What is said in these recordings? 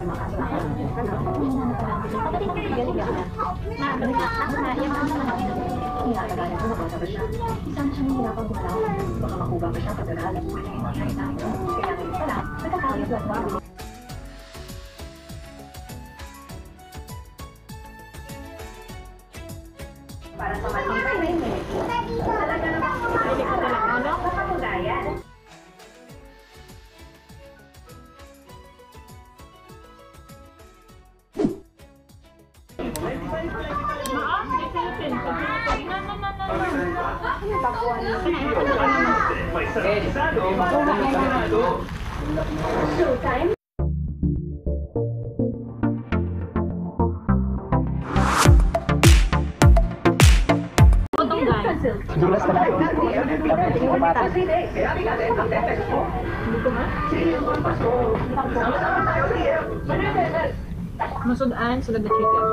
Para sa matibay na yun. Talaga naman kapag-ugaya. Showtime. Dulas ka na. Masudaan, sulad na chicken.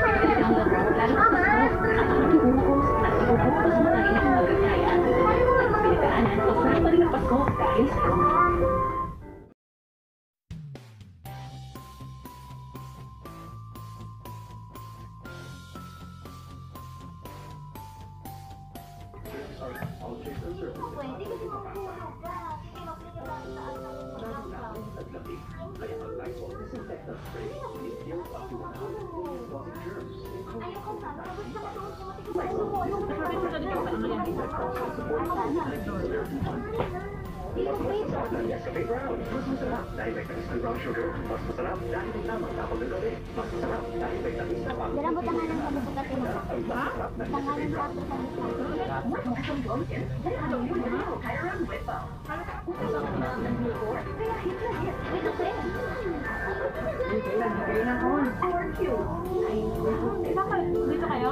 Dito kayo?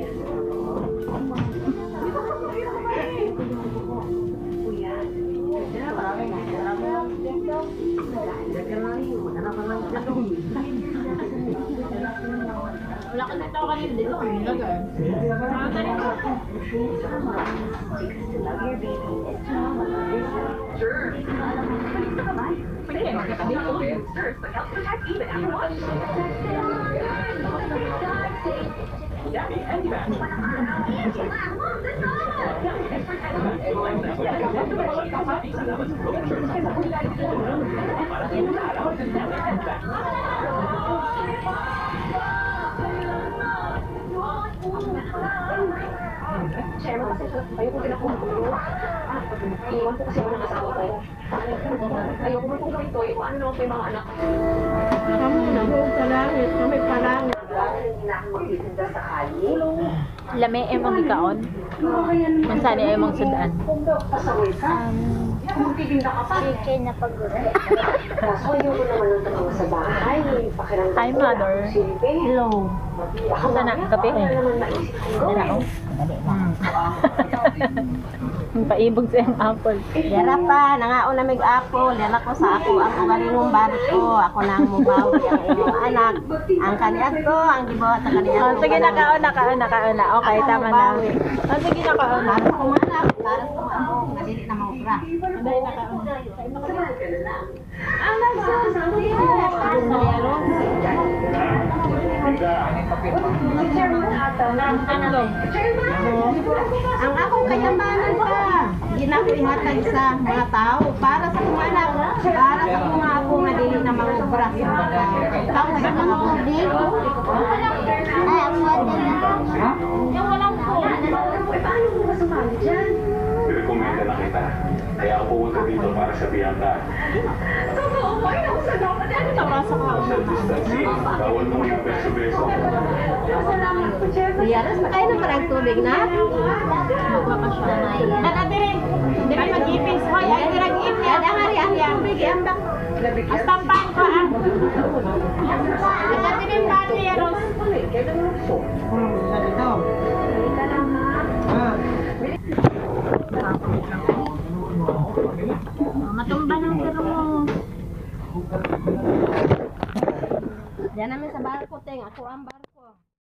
Wala ka nito kanina dito kami nilagay. Sure. Chairman, kasi kayo kung pinakumpuro. Iwan ko kasi ako ng asawa ko. Ayoko mo kung ito, paano naman po yung mga anak? Kami nahog sa langit, kami palangit. Lami ay mong ikaon. Mansani ay mong sudaan. Chicken na pagod. Kaso ayoko naman ng tanong sa bahay. Hi, mother. Hello. Sana, kape. Dala ko. Paibog sa yung apple. Dara pa, nangaon na mig-apple. Dara ko sa ako ang ugalingong barko. Ako na ang mubawi ang inyong anak. Ang kaniyat ko, ang gibawa sa kaniyat ko. Sige, nakaon. Okay, tama na. Sige, nakaon. Para sa kong anak, para sa kong ako, nadili na maubra. Dahil nakaon. Ang nagsasabi Ang akong kayamanan pa, ginapihatag sa mga tao para sa kong anak, para sa kong ako nga dili na maubra sa mga tao. Ikaw ay mga budi. Ay, ang budi na. yung walang phone. Paano mo ba sumali dyan? Rekomenda na kita. Kaya ako pumunta dito para sabihan ka. Totoo po, ay ako sa dapat. Ano Napasok ako. Social distancing, bawal mo yung beso-beso. Salamat po, Chairman. Diyaras, makain na parang tubig na. At rin, hindi ka mag-ipis. Hoy, ay dirang ipis. Ada hari ang tubig, iambak. Astampahan ko ah. At rin pati, Ros. Matumba ng pero mo. Diyan namin sa barko, teng. Ako ang barko.